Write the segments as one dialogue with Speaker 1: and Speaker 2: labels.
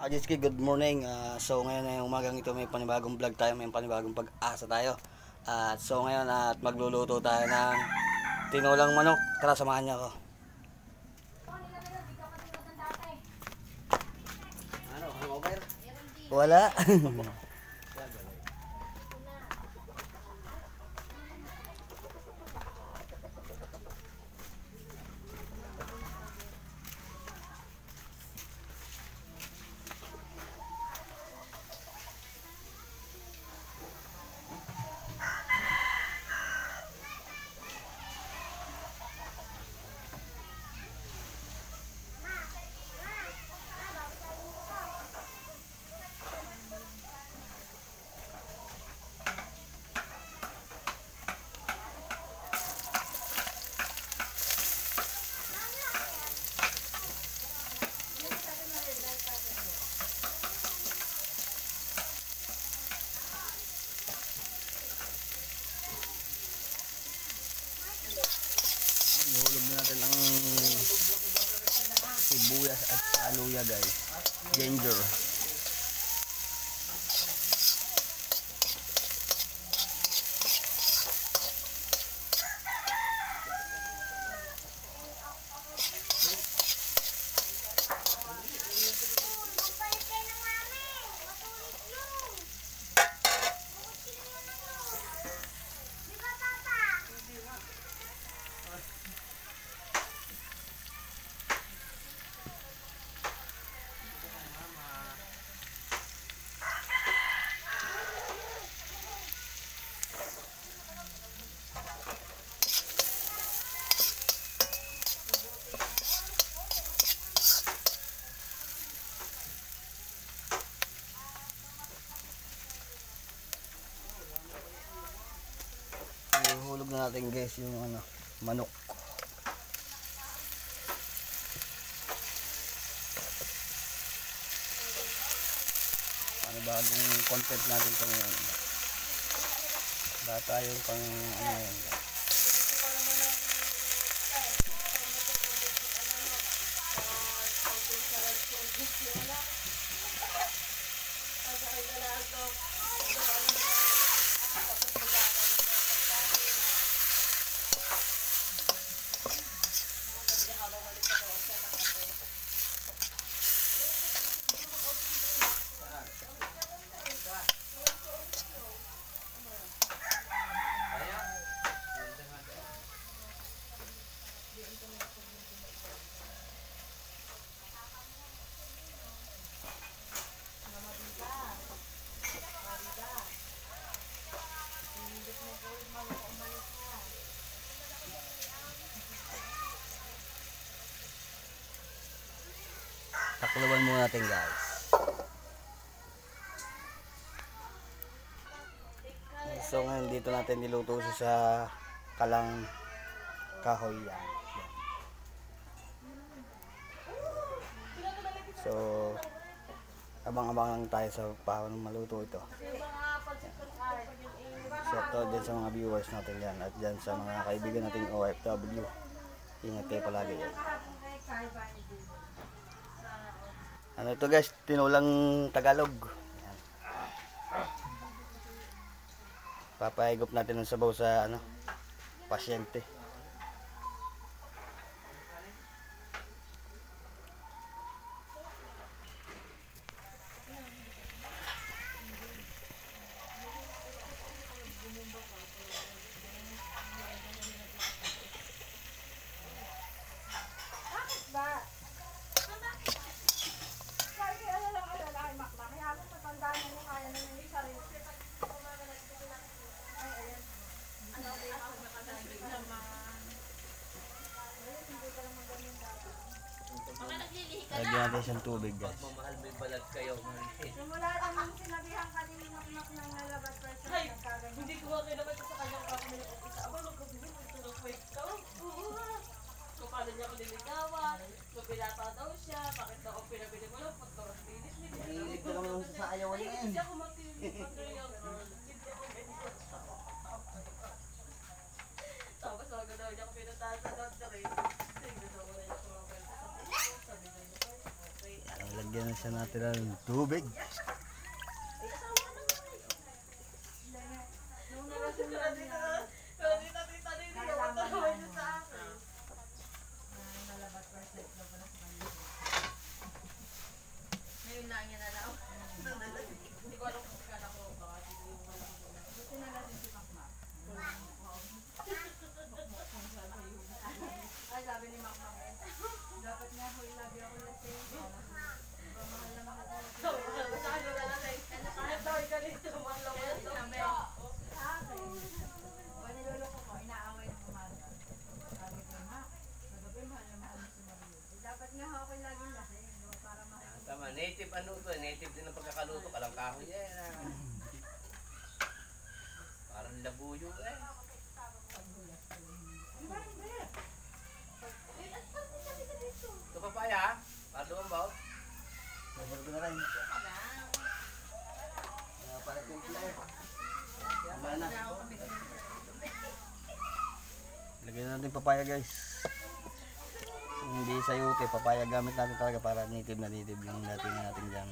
Speaker 1: Ajitski, good morning. So ngayon ay umagang ito, may panibagong vlog tayo, may panibagong pag-asa tayo. So ngayon at magluluto tayo ng tinulang manok. Tara, samahan niyo ako. Ano, hangover? Wala. Ihulog na natin ang sibuyas at aluya, guys. Ginger. Ihulog na natin, guys, yung manok. Bagong content natin ito ngayon. Wala tayong pang yan. Takluban muna natin, guys. So ngayon dito natin niluto siya sa kalang kahoy yan. So abang-abang lang tayo sa paano maluto ito. Shout out din sa mga viewers natin yan at dyan sa mga kaibigan nating OFW. Ingat kayo palagi yan. Ano ito, guys, tinulang Tagalog. Ayan. Papahigop natin ng sabaw sa pasyente. Lagyan natin siyang tubig, guys.
Speaker 2: Mamahal may balag kayo.
Speaker 3: Simula lang sinabihan kanina nak ng nalabas person.
Speaker 2: Hindi ko ba kinabat sa kanyang kapatid ng office. Aba, magkabili ko ito ng kwek ka. Kung paano niya ako niligawan, kung pinata daw siya, bakit daw ang pinabili mo lang, pagkakas pinis,
Speaker 1: Mahilig ka naman sa ayawan na yan.
Speaker 2: hindi ako matinig, pag-real girl. Hindi ako ganyan. Tapos ako daw niya ako pinata sa doctor eh. Tingnan daw ko na niya kumapenta sa pinis. Sabi niya, okay.
Speaker 1: Lagyan na siya natin ng tubig.
Speaker 3: Nung nalasing
Speaker 2: Pero
Speaker 3: lang
Speaker 2: di
Speaker 3: niya,
Speaker 2: na, pero di na tita din niya. Matawag niya sa akin.
Speaker 3: nalabas pa sa ito pala sa kanila.
Speaker 2: Ngayon lang yan na lang. Hindi ko alam kung kailan ko baka hindi yung wala ko na.
Speaker 3: Buti nalasing si Makmak. Ay, sabi ni Makmak, dapat nga ho, ilabi ako lasing. Mahal na mahal ako.
Speaker 2: So, sa ano na lang eh. Kahit daw ka dito, mahal mo yan. Sabi,
Speaker 3: Sa akin, o niloloko ko, inaaway ng umaga. Sabi ko, ma, kagabi mahal na mahal mo si Mario. Dapat nga ho, ako laging lasing, no, para mahal.
Speaker 4: Tama, native ano to, native din ang pagkakaluto, kalang kahoy yan. Parang labuyo eh. Ito papaya, para lumambaw.
Speaker 1: Cover ko na rin. Para kumple. Tama na. Lagyan natin papaya guys. Hindi sayote, papaya gamit natin talaga para native na native yung dating natin dyan.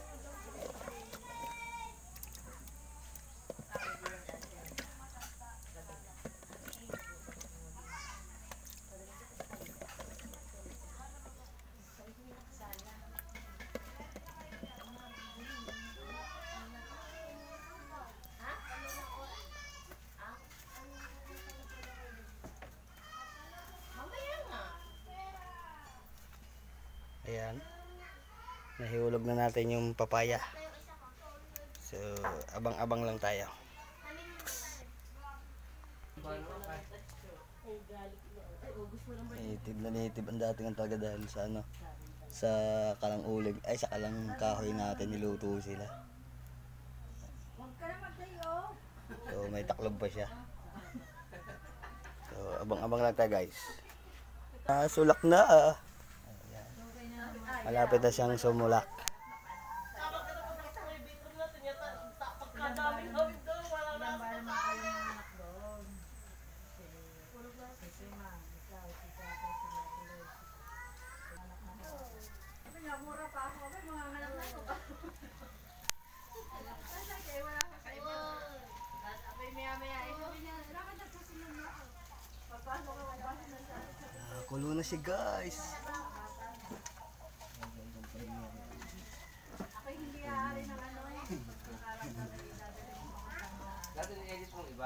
Speaker 1: Ayan. Nahihulog na natin yung papaya. So, abang-abang lang tayo. Native ang dating ang talaga dahil sa ano, sa kalang ulig, ay sa kalang kahoy natin niluto sila.
Speaker 3: Huwag ka na magtayo.
Speaker 1: So, may taklob pa siya. So, abang-abang lang tayo guys. Sulak na ah. Malapit na siyang sumulak.
Speaker 2: kapag ka naman sa may bedroom natin, yata, pagkadami namin doon, walang
Speaker 3: Ilan ba
Speaker 2: nasa
Speaker 3: naman kayo mga anak doon? Si Ma'am, ikaw, si Tata, si Matuloy. Anak na ko. Sabi niya, mura pa ako. Sabi, mga anak na ko. Sabi kayo, wala ka sa iba. Sabi, maya-maya. Sabi niya, lakad na sa sinunod ako. Papasok ako, papasok na sa
Speaker 1: Kulo na siya guys.
Speaker 3: Ako hindi aari ng ano eh. Parang sabi, dadali mo mga kasama.
Speaker 4: Dati ni-edit mong iba.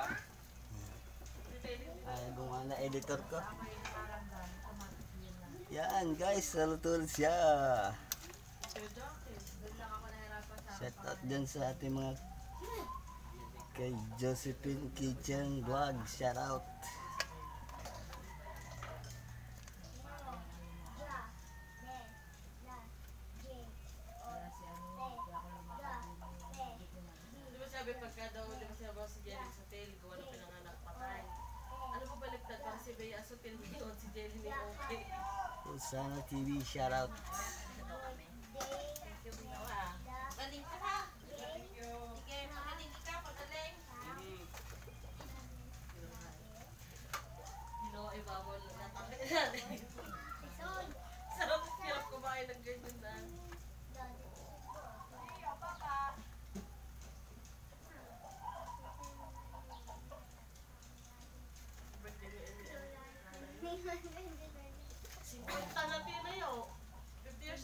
Speaker 1: Ay, gumawa na editor ko.
Speaker 3: Ako yung nakaramdam, automatic yun lang.
Speaker 1: Yan guys, salutul siya.
Speaker 3: Doon lang ako nahirapan sa
Speaker 1: Shout out dyan sa ating mga kay Josephine Kitchen Vlog. Shout out.
Speaker 3: kaya si ano, hindi ako lumakad din.
Speaker 2: Di ba sabi pagka daw, di ba sabi si Jelly sa tail, gawa ng pinanganak patay. Ano ba baliktad? Para si Bea Sotil yun, si Jelly ni okay.
Speaker 1: Sana TV, shout out.
Speaker 2: Thank you, Bea. Galing ka ha? Thank you. Sige, magaling ka, pagaling. Hilo, ay bawal na takin natin. Sarap, hirap kumain ng ganyan na. Birthday ni Emily. 50 na pinayo. 50 years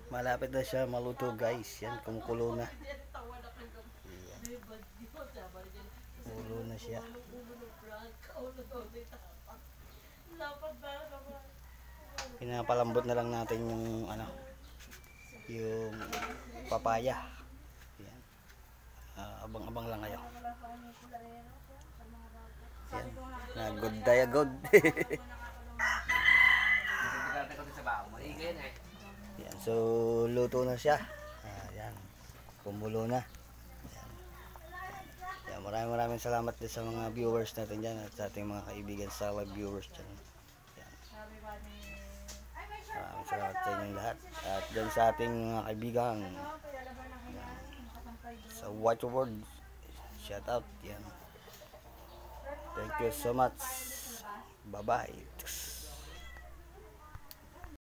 Speaker 1: Malapit na siya maluto guys. Yan, kumukulo na.
Speaker 2: Tawa na kang
Speaker 1: Yan,
Speaker 2: diba? Diba? Sabi niya,
Speaker 1: kulo na siya.
Speaker 2: ulo ng brand, kaulo daw ni tapak. Lapad ba naman?
Speaker 1: Pinapalambot na lang natin yung ano, yung papaya. Yan. Abang-abang lang kayo. Yan. Na good day good.
Speaker 4: Hindi ko sa baho. Maigay na eh.
Speaker 1: Yan, so luto na siya. Yan. Kumulo na. Yan, maraming salamat din sa mga viewers natin dyan at sa ating mga kaibigan sa live viewers dyan. Yan. Maraming salamat sa inyong lahat. At dyan sa ating mga kaibigan sa White World, shout out. Yan. Thank you so much. Bye bye.